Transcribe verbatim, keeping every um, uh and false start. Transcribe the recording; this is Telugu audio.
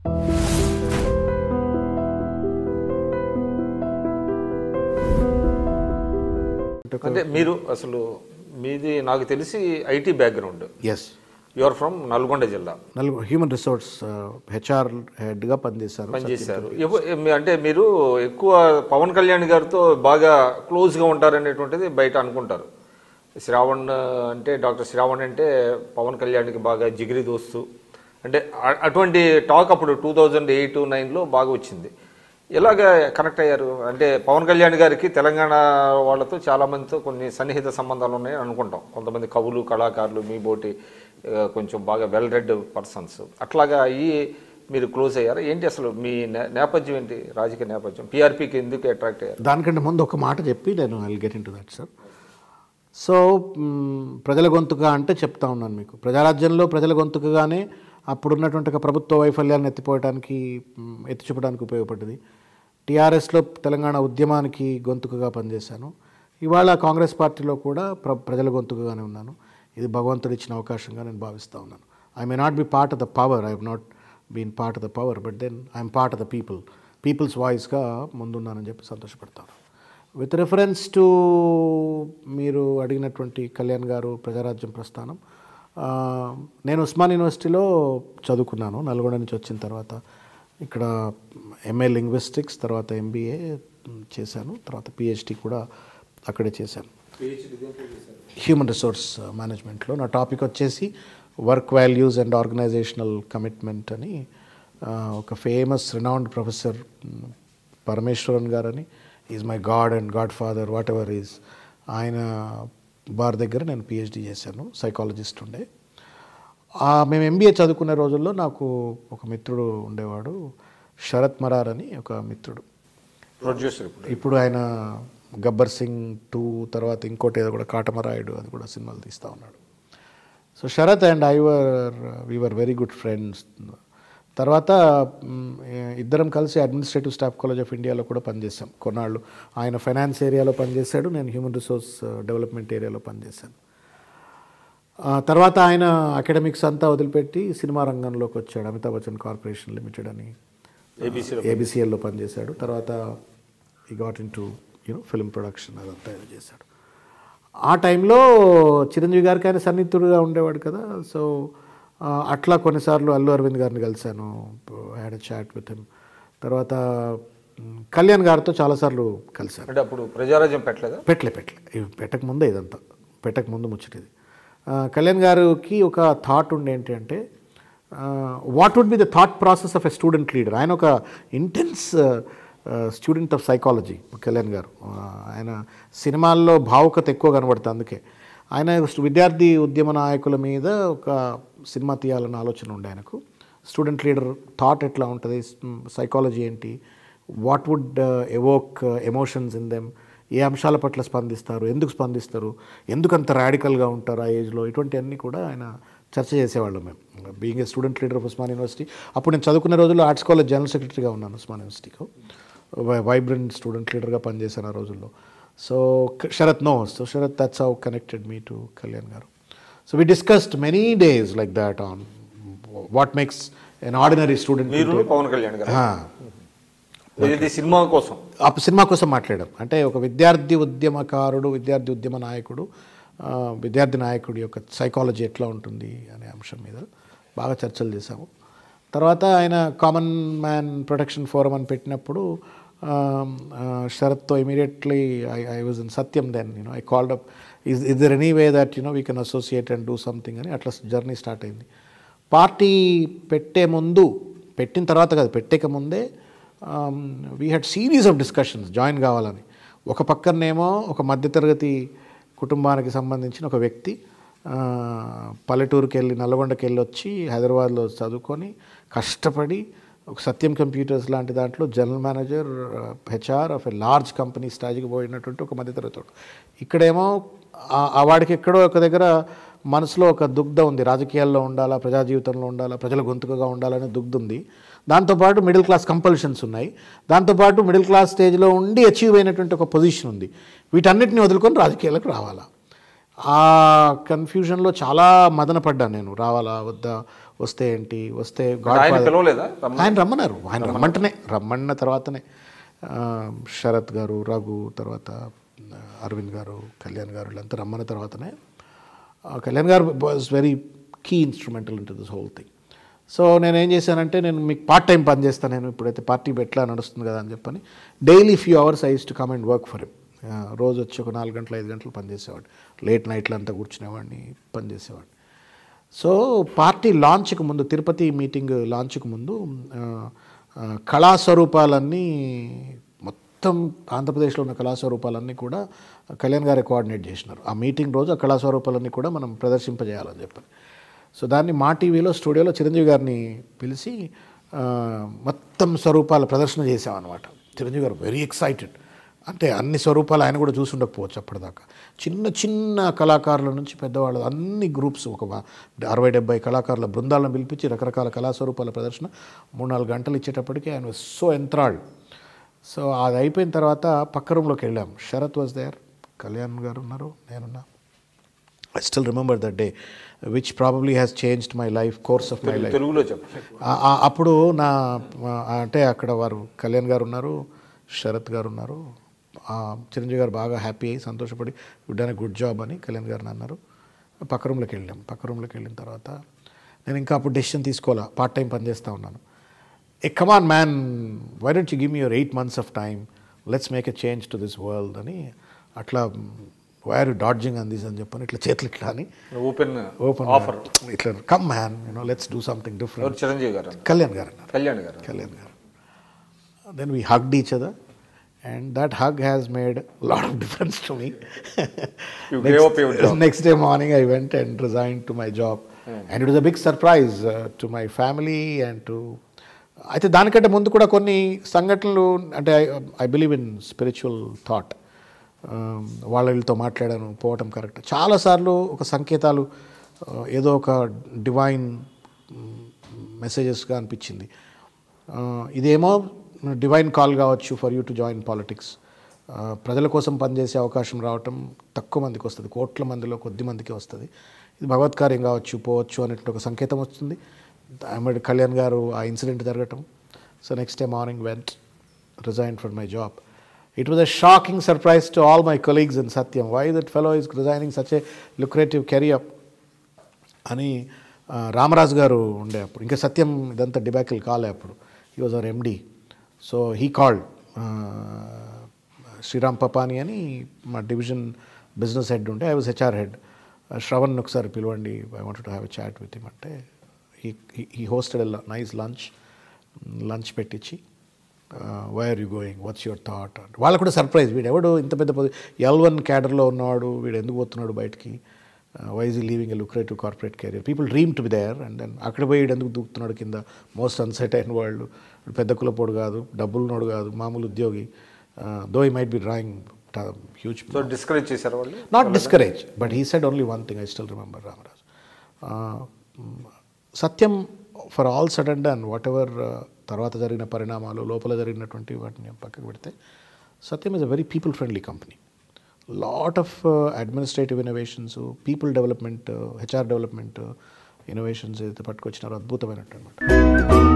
అంటే మీరు అసలు మీది నాకు తెలిసి IT background. Yes, you are from Nalgonda జిల్లా. నల్గొండ హ్యూమన్ రిసోర్స్ హెచ్ఆర్ హెడ్గా పనిచేశారు పనిచేశారు అంటే మీరు ఎక్కువ పవన్ కళ్యాణ్ గారితో బాగా క్లోజ్గా ఉంటారనేటువంటిది బయట అనుకుంటారు. శ్రావణ్ అంటే డాక్టర్ శ్రావణ్ అంటే పవన్ కళ్యాణ్కి బాగా జిగిరి దోస్తు అంటే అటువంటి టాక్ అప్పుడు టూ థౌజండ్ ఎయిట్ నైన్లో బాగా వచ్చింది. ఎలాగ కనెక్ట్ అయ్యారు? అంటే పవన్ కళ్యాణ్ గారికి తెలంగాణ వాళ్ళతో చాలామందితో కొన్ని సన్నిహిత సంబంధాలు ఉన్నాయని అనుకుంటాం. కొంతమంది కవులు, కళాకారులు, మీ బోటి కొంచెం బాగా వెల్ రెడ్ పర్సన్స్ అట్లాగా అయ్యి మీరు క్లోజ్ అయ్యారు. ఏంటి అసలు మీ నేపథ్యం ఏంటి, రాజకీయ నేపథ్యం? పీఆర్పీకి ఎందుకు అట్రాక్ట్ అయ్యారు? దానికంటే ముందు ఒక మాట చెప్పి నేను I will get into that sir. So ప్రజల గొంతుగా అంటే చెప్తా ఉన్నాను మీకు, ప్రజారాజ్యంలో ప్రజల గొంతుకగానే అప్పుడున్నటువంటి ఒక ప్రభుత్వ వైఫల్యాలను ఎత్తిపోయడానికి ఎత్తి చూపడానికి ఉపయోగపడ్డది. టీఆర్ఎస్లో తెలంగాణ ఉద్యమానికి గొంతుకగా పనిచేశాను. ఇవాళ కాంగ్రెస్ పార్టీలో కూడా ప్ర ప్రజల గొంతుకగానే ఉన్నాను. ఇది భగవంతుడు ఇచ్చిన అవకాశంగా నేను భావిస్తూ ఉన్నాను. I may not be part of the power, I have not been part of the power, but then I'm part of the people, people's వాయిస్గా ముందున్నానని చెప్పి సంతోషపడతాను. విత్ రెఫరెన్స్ టు మీరు అడిగినటువంటి కళ్యాణ్ గారు ప్రజారాజ్యం ప్రస్థానం, నేను ఉస్మాన్ యూనివర్సిటీలో చదువుకున్నాను. నల్గొండ నుంచి వచ్చిన తర్వాత ఇక్కడ ఎంఏ లింగ్విస్టిక్స్, తర్వాత ఎంబీఏ చేశాను, తర్వాత పిహెచ్డి కూడా అక్కడే చేశాను హ్యూమన్ రిసోర్స్ మేనేజ్మెంట్లో. నా టాపిక్ వచ్చేసి work values and organisational commitment అని ఒక ఫేమస్ రినౌండ్ ప్రొఫెసర్ పరమేశ్వరన్ గారని, is my god and godfather whatever is, ఆయన వారి దగ్గర నేను పిహెచ్డి చేశాను, సైకాలజిస్ట్ ఉండే. మేము ఎంబీఏ చదువుకునే రోజుల్లో నాకు ఒక మిత్రుడు ఉండేవాడు, శరత్ మరార్ అని ఒక మిత్రుడు, ప్రొడ్యూసర్. ఇప్పుడు ఆయన గబ్బర్ సింగ్ టూ తర్వాత ఇంకోటి ఏదో కూడా కాటమరాయుడు అది కూడా సినిమాలు తీస్తూ ఉన్నాడు. So Sharath and I were we were very good friends. తర్వాత ఇద్దరం కలిసి అడ్మినిస్ట్రేటివ్ స్టాఫ్ కాలేజ్ ఆఫ్ ఇండియాలో కూడా పనిచేసాం కొన్నాళ్ళు. ఆయన ఫైనాన్స్ ఏరియాలో పనిచేశాడు, నేను హ్యూమన్ రిసోర్స్ డెవలప్మెంట్ ఏరియాలో పనిచేశాను. తర్వాత ఆయన అకాడమిక్స్ అంతా వదిలిపెట్టి సినిమా రంగంలోకి వచ్చాడు. అమితాబ్ బచ్చన్ కార్పొరేషన్ లిమిటెడ్ అని ఏబిసిఎల్లో పనిచేశాడు. తర్వాత he got into you know film production అదంతా ఏదో చేశాడు. ఆ టైంలో చిరంజీవి గారికి ఆయన సన్నిహితుడుగా ఉండేవాడు కదా. సో అట్లా కొన్నిసార్లు అల్లు అరవింద్ గారిని కలిశాను, had a chat with him. తర్వాత కళ్యాణ్ గారితో చాలాసార్లు కలిశాను. అంటే అప్పుడు ప్రజారాజ్యం పెట్టలేదా? పెట్టలే పెట్టలే పెట్టక ముందే, ఇదంతా పెట్టక ముందు ముచ్చటిది. కళ్యాణ్ గారికి ఒక థాట్ ఉండే ఏంటి అంటే, what would be the thought process of a student leader. ఆయన ఒక intense student of psychology Kalyan గారు. ఆయన సినిమాల్లో భావుకత ఎక్కువ కనబడుతుంది. అందుకే ఆయన విద్యార్థి ఉద్యమ నాయకుల మీద ఒక సినిమా తీయాలన్న ఆలోచన ఉండే ఆయనకు. స్టూడెంట్ లీడర్ థాట్ ఎట్లా ఉంటుంది, సైకాలజీ ఏంటి, what would evoke emotions in them, ఏ అంశాల పట్ల స్పందిస్తారు, ఎందుకు స్పందిస్తారు, ఎందుకు అంత రాడికల్గా ఉంటారు ఆ ఏజ్లో, ఇటువంటివన్నీ కూడా ఆయన చర్చ చేసేవాళ్ళం మేము. Being a student leader of Osman university, అప్పుడు నేను చదువుకునే రోజుల్లో ఆర్ట్స్ కాలేజ్ జనరల్ సెక్రటరీగా ఉన్నాను ఉస్మాన్ యూనివర్సిటీకి, వైబ్రెంట్ స్టూడెంట్ లీడర్గా పనిచేశాను ఆ రోజుల్లో. So Sharath no, so Sharath that's how connected me to Kalyan garu. So we discussed many days like that on what makes an ordinary student. Pawan Kalyan garu cinema కోసం సినిమా కోసం మాట్లాడాం. అంటే ఒక విద్యార్థి ఉద్యమకారుడు, విద్యార్థి ఉద్యమ నాయకుడు, విద్యార్థి నాయకుడి యొక్క సైకాలజీ ఎట్లా ఉంటుంది అనే అంశం మీద బాగా చర్చలు చేశాము. తర్వాత ఆయన కామన్ మ్యాన్ ప్రొటెక్షన్ ఫోరం అని పెట్టినప్పుడు శరత్తో immediately I I was in Satyam then you know I called up, is is there any way that you know we can associate and do something అని అట్లా జర్నీ స్టార్ట్ అయింది. పార్టీ పెట్టే ముందు, పెట్టిన తర్వాత కాదు, పెట్టేక ముందే we had series of discussions join కావాలని. ఒక పక్కనేమో ఒక మధ్యతరగతి కుటుంబానికి సంబంధించిన ఒక వ్యక్తి పల్లెటూరుకి వెళ్ళి నల్గొండకి వెళ్ళి వచ్చి హైదరాబాద్లో చదువుకొని కష్టపడి ఒక సత్యం కంప్యూటర్స్ లాంటి దాంట్లో general manager HR of a large company స్టేజ్కి పోయినటువంటి ఒక మధ్యతరగతి. ఇక్కడేమో ఆ వాడికి ఎక్కడో ఒక దగ్గర మనసులో ఒక దుగ్ధ ఉంది, రాజకీయాల్లో ఉండాలా, ప్రజా జీవితంలో ఉండాలా, ప్రజల గొంతుకగా ఉండాలనే దుగ్ధ ఉంది. దాంతోపాటు మిడిల్ క్లాస్ కంపల్షన్స్ ఉన్నాయి, దాంతోపాటు మిడిల్ క్లాస్ స్టేజ్లో ఉండి అచీవ్ అయినటువంటి ఒక పొజిషన్ ఉంది. వీటన్నిటిని వదులుకొని రాజకీయాలకు రావాలా, ఆ కన్ఫ్యూజన్లో చాలా మదన పడ్డాను నేను. రావాలా వద్దా, వస్తే ఏంటి, వస్తే ఆయన గాడ్ పిలవలేదా ఆయన రమ్మన్నారు. ఆయన రమ్మంటనే రమ్మన్న తర్వాతనే ఆ, శరత్ గారు, రఘు, తర్వాత అరవింద్ గారు, కళ్యాణ్ గారు వీళ్ళంతా రమ్మన్న తర్వాతనే ఆ, Kalyan garu was very key instrumental in to this whole thing. So నేను ఏం చేశానంటే, నేను మీకు పార్ట్ టైం పని చేస్తాను, నేను ఇప్పుడైతే పార్టీ ఎట్లా నడుస్తుంది కదా అని చెప్పని daily few hours I use to come and work for him. రోజు వచ్చి ఒక నాలుగు గంటలు ఐదు గంటలు పనిచేసేవాడిని, లేట్ నైట్లు అంతా కూర్చునేవాడిని, పనిచేసేవాడిని. సో పార్టీ లాంచ్కి ముందు, తిరుపతి మీటింగ్ లాంచ్కి ముందు ఆ, ఆ, కళాస్వరూపాలన్నీ మొత్తం ఆంధ్రప్రదేశ్లో ఉన్న కళాస్వరూపాలన్నీ కూడా కళ్యాణ్ గారే కోఆర్డినేట్ చేసినారు. ఆ మీటింగ్ రోజు ఆ కళాస్వరూపాలన్నీ కూడా మనం ప్రదర్శింపజేయాలని చెప్పని. సో దాన్ని మా టీవీలో స్టూడియోలో చిరంజీవి గారిని పిలిచి ఆ, మొత్తం స్వరూపాల ప్రదర్శన చేసామన్నమాట. చిరంజీవి గారు వెరీ ఎక్సైటెడ్. అంటే అన్ని స్వరూపాలు ఆయన కూడా చూసి ఉండకపోవచ్చు అప్పటిదాకా. చిన్న చిన్న కళాకారుల నుంచి పెద్దవాళ్ళు అన్ని గ్రూప్స్, ఒక అరవై డెబ్బై కళాకారుల బృందాలను పిలిపించి రకరకాల కళాస్వరూపాల ప్రదర్శన మూడు నాలుగు గంటలు ఇచ్చేటప్పటికి ఆయన సో ఎంత్రాల్డ్. సో అది అయిపోయిన తర్వాత పక్క రూమ్లోకి వెళ్ళాం. శరత్ వాజ్ దేర్, కళ్యాణ్ గారు ఉన్నారు, నేనున్నా. I still remember that day which probably has changed my life, course of my life. తెలుగులో చెప్పండి. అప్పుడు నా అంటే అక్కడ వారు కళ్యాణ్ గారు ఉన్నారు, శరత్ గారు ఉన్నారు. చిరంజీవి గారు బాగా హ్యాపీ అయ్యి సంతోషపడి గుడ్ అనే గుడ్ జాబ్ అని కళ్యాణ్ గారిని అన్నారు. పక్క రూమ్లోకి వెళ్ళాం. పక్క రూమ్లోకి వెళ్ళిన తర్వాత నేను ఇంకా అప్పుడు డెసిషన్ తీసుకోవాలా, పార్ట్ టైం పనిచేస్తూ ఉన్నాను. Hey come on man, why don't you give me your eight months of time, let's make a change to this world అని అట్లా వైర్ డాడ్జింగ్ అంది అని చెప్పని ఇట్లా చేతులు ఇట్లా అని ఓపెన్ ఓపెన్ ఆఫర్ ఇట్లా, come man you know let's do something different. Chiranjeevi garu, Kalyan garu అన్నారు. Kalyan garu Kalyan garu then we hugged each other and that hug has made a lot of difference to me. You gave up your job. Next day morning I went and resigned to my job. Mm. And it was a big surprise uh, to my family and to అయితే దానికంటే ముందు కూడా కొన్ని సంఘటనలు, అంటే I believe in spiritual thought, వాళ్ళతో మాట్లాడాను, పోవటం కరెక్ట్. చాలాసార్లు ఒక సంకేతాలు, ఏదో ఒక డివైన్ మెసేజెస్గా అనిపించింది. ఇదేమో డివైన్ కాల్ కావచ్చు for you to join politics. ప్రజల కోసం పనిచేసే అవకాశం రావటం తక్కువ మందికి వస్తుంది, కోట్ల మందిలో కొద్ది మందికి వస్తుంది. ఇది భగవత్కార్యం కావచ్చు, పోవచ్చు అనేటువంటి ఒక సంకేతం వస్తుంది. అమ్మడి కళ్యాణ్ గారు ఆ ఇన్సిడెంట్ జరగటం. So next day morning went, resign from my job. It was a shocking surprise to all my colleagues in Satyam. Why that fellow is resigning such a lucrative career అని. రామరాజు గారు ఉండే అప్పుడు, ఇంకా సత్యం ఇదంతా డిబాకిల్ కాలే అప్పుడు. He was our MD. So he called Sriram Papani అని మా డివిజన్ బిజినెస్ హెడ్ ఉంటే, I was HR head. Shravan ఒకసారి పిలవండి, I wanted to have a chat with him అంటే he he hosted a nice lunch. Lunch పెట్టించి why are you going, what's your thought అంటే, వాళ్ళు కూడా సర్ప్రైజ్, వీడు ఎవడు ఇంత పెద్ద ఎల్ వన్ క్యాడర్లో ఉన్నవాడు, వీడు ఎందుకు పోతున్నాడు బయటికి, why is he leaving a lucrative corporate career, people dream to be there, and then అక్కడ పోయి వీడు ఎందుకు దూకుతున్నాడు కింద, మోస్ట్ అన్సెట్ అయిన వాళ్ళు, పెద్ద కులపోడు కాదు, డబ్బులున్నోడు కాదు, మామూలు ఉద్యోగి, though he might be drawing huge. So discourage చేశారు వాళ్ళు? Not discourage, but he said only one thing, I still remember Ramaraj. Satyam for all sudden done whatever తర్వాత జరిగిన పరిణామాలు, లోపల జరిగినటువంటి వాటిని పక్కకు పెడితే, Satyam is a very people friendly company. Lot of administrative innovations, people development, HR development innovations అయితే పట్టుకొచ్చినారో అద్భుతమైనట్టు అనమాట.